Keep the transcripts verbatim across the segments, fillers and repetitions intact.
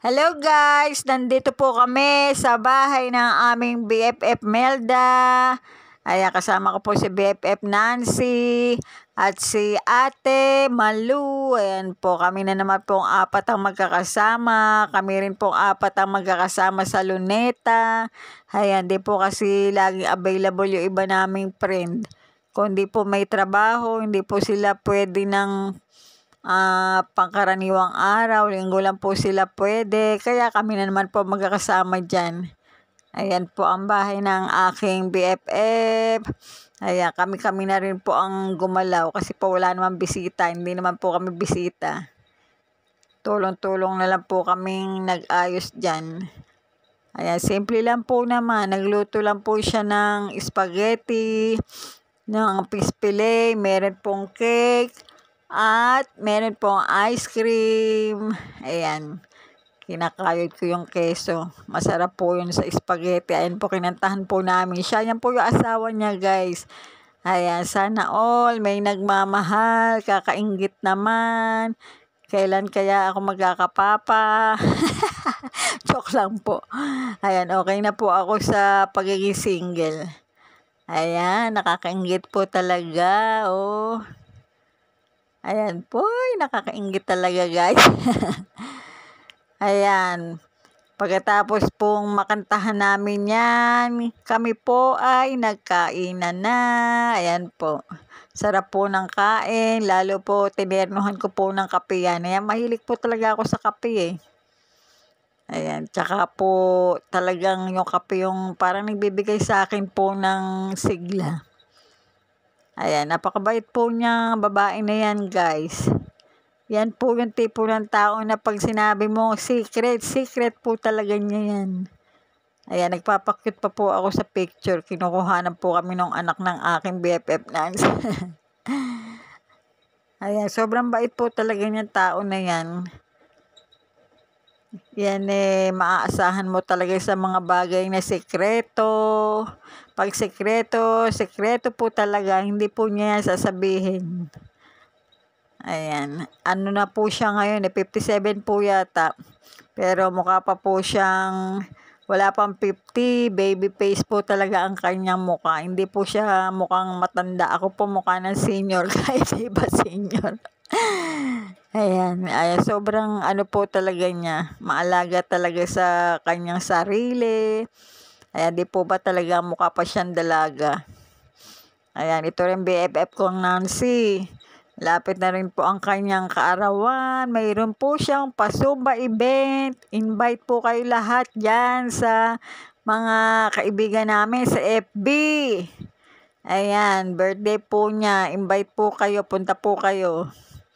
Hello guys! Nandito po kami sa bahay ng aming B F F Melda. Ayan, kasama ko po si B F F Nancy at si Ate Malu. Ayan po, kami na naman pong apat ang magkakasama. Kami rin pong apat ang magkakasama sa Luneta. Ayan, di po kasi laging available yung iba naming friend. Kung di po may trabaho, hindi po sila pwede ng uh, pangkaraniwang araw, linggo lang po sila pwede, kaya kami na naman po magkakasama dyan. Ayan po ang bahay ng aking B F F. Ayan, kami-kami na rin po ang gumalaw kasi po wala naman bisita, hindi naman po kami bisita. Tulong-tulong na lang po kaming nag-ayos dyan. Ayan, simple lang po naman, nagluto lang po siya ng spaghetti, ng fish fillet, meron pong cake, at meron pong ice cream. Ayan. Kinakayod ko yung keso. Masarap po yun sa spaghetti. Ayan po, kinantahan po namin siya. Yan po yung asawa niya, guys. Ayan, sana all may nagmamahal. Kakainggit naman. Kailan kaya ako magkakapapa? Joke lang po. Ayan, okay na po ako sa pagiging single. Ayan, nakakainggit po talaga. Oh. Ayan po, nakakainggit talaga guys. Ayan, pagkatapos pong makantahan namin yan, kami po ay nagkainan na. Ayan po, sarap po ng kain, lalo po tinernuhan ko po ng kape yan. Ayan, mahilig po talaga ako sa kape eh. Ayan, tsaka po talagang yung kape yung parang nagbibigay sa akin po ng sigla. Ayan, napakabait po niya, babae na yan guys. Yan po yung tipo ng tao na pag sinabi mo, secret, secret po talaga niya yan. Ayan, nagpapakyut pa po ako sa picture. Kinukuhanan po kami ng anak ng aking B F F Nancy. Ayan, sobrang bait po talaga niya tao na yan. Yan eh, maaasahan mo talaga sa mga bagay na sekreto. Pag sekreto, sekreto po talaga, hindi po niya sasabihin. Ayan, ano na po siya ngayon, eh, fifty-seven po yata. Pero mukha pa po siyang, wala pang fifty, baby face po talaga ang kanyang mukha. Hindi po siya mukhang matanda. Ako po mukha ng senior, kahit iba senior. Ayan, ayan, sobrang ano po talaga niya, maalaga talaga sa kanyang sarili. Ayan, di po ba talaga mukha pa siyang dalaga. Ayan, ito rin B F F kong Nancy. Lapit na rin po ang kanyang kaarawan. Mayroon po siyang pa-Zumba event. Invite po kayo lahat dyan sa mga kaibigan namin sa F B. Ayan, birthday po niya. Invite po kayo, punta po kayo.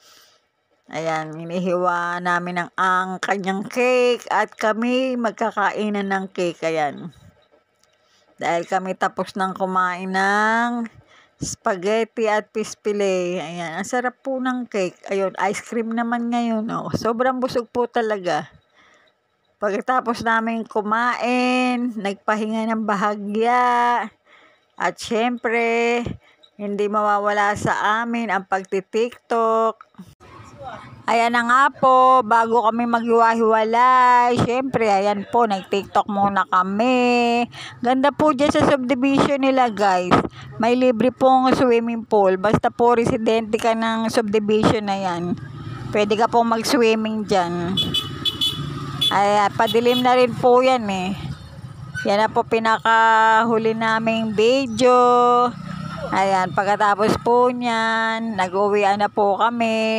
Ayan, hinihiwa namin ang, ang kanyang cake at kami magkakainan ng cake. Ayan. Dahil kami tapos ng kumain ng spaghetti at fish fillet. Ayan, ang sarap po ng cake. Ayun, ice cream naman ngayon. Oh. Sobrang busog po talaga. Pagkatapos namin kumain, nagpahinga ng bahagya. At syempre, hindi mawawala sa amin ang pagti-TikTok. Ayan na nga po, bago kami maghiwa-hiwalay, syempre, ayan po, nag-TikTok muna kami. Ganda po dyan sa subdivision nila, guys. May libre pong swimming pool. Basta po residente ka ng subdivision na yan. Pwede ka pong mag-swimming dyan. Ayan, padilim na rin po yan eh. Yan na po pinakahuli naming video. Ayan, pagkatapos po niyan, nag-uwian na po kami.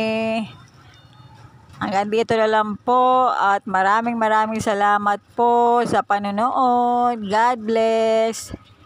Hanggang dito na lang po at maraming maraming salamat po sa panonood. God bless.